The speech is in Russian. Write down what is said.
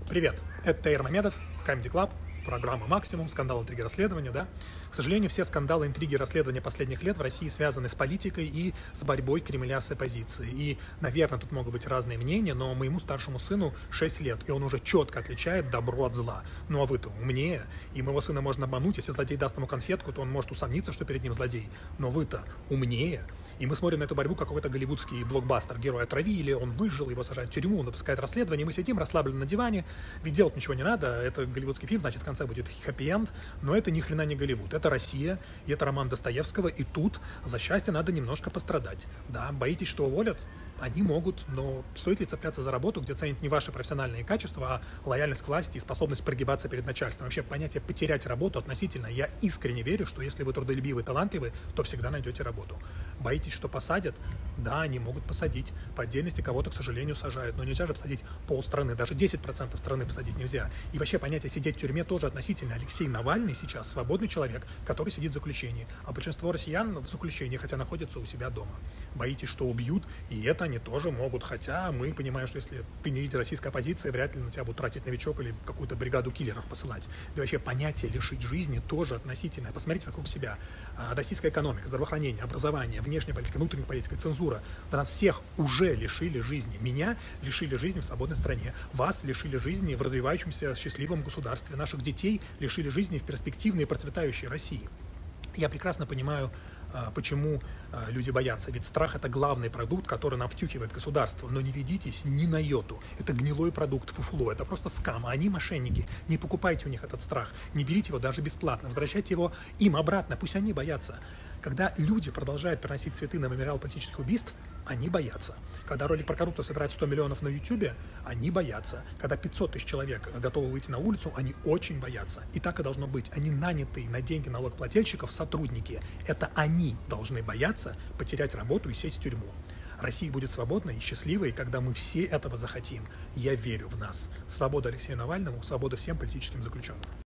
Привет, это Таир Мамедов, Comedy Club, программа «Максимум», скандалы, интриги, расследования, да? К сожалению, все скандалы, интриги, расследования последних лет в России связаны с политикой и с борьбой Кремля с оппозицией. И, наверное, тут могут быть разные мнения, но моему старшему сыну 6 лет, и он уже четко отличает добро от зла. Ну а вы-то умнее, и моего сына можно обмануть, если злодей даст ему конфетку, то он может усомниться, что перед ним злодей. Но вы-то умнее, и мы смотрим на эту борьбу как какой-то голливудский блокбастер. Героя отравили, он выжил, его сажают в тюрьму, он допускает расследование, мы сидим расслабленно на диване, ведь делать ничего не надо, это голливудский фильм, значит, в конце будет хэппи-энд, но это ни хрена не Голливуд, это Россия, и это роман Достоевского, и тут за счастье надо немножко пострадать. Да, боитесь, что уволят? Они могут, но стоит ли цепляться за работу, где ценят не ваши профессиональные качества, а лояльность к власти и способность прогибаться перед начальством? Вообще понятие «потерять работу» относительно. Я искренне верю, что если вы трудолюбивый, талантливый, то всегда найдете работу. Боитесь, что посадят? Да, они могут посадить. По отдельности кого-то, к сожалению, сажают. Но нельзя же посадить полстраны, даже 10% страны посадить нельзя. И вообще понятие «сидеть в тюрьме» тоже относительно. Алексей Навальный сейчас свободный человек, который сидит в заключении. А большинство россиян в заключении, хотя находятся у себя дома. Боитесь, что убьют, и это они тоже могут, хотя мы понимаем, что если ты не лидер российской оппозиции, вряд ли на тебя будут тратить новичок или какую-то бригаду киллеров посылать. Да вообще понятие лишить жизни тоже относительное. Посмотрите вокруг себя. Российская экономика, здравоохранение, образование, внешняя политика, внутренняя политика, цензура. Да нас всех уже лишили жизни. Меня лишили жизни в свободной стране. Вас лишили жизни в развивающемся счастливом государстве. Наших детей лишили жизни в перспективной и процветающей России. Я прекрасно понимаю, почему люди боятся. Ведь страх – это главный продукт, который нам втюхивает государство. Но не ведитесь ни на йоту. Это гнилой продукт, фуфло. Это просто скам. А они мошенники. Не покупайте у них этот страх. Не берите его даже бесплатно. Возвращайте его им обратно. Пусть они боятся. Когда люди продолжают приносить цветы на мемориал политических убийств, они боятся. Когда ролик про коррупцию собирает 100 миллионов на YouTube, они боятся. Когда 500 тысяч человек готовы выйти на улицу, они очень боятся. И так и должно быть. Они нанятые на деньги налогоплательщиков сотрудники. Это они должны бояться потерять работу и сесть в тюрьму. Россия будет свободной и счастливой, когда мы все этого захотим. Я верю в нас. Свобода Алексею Навальному, свобода всем политическим заключенным.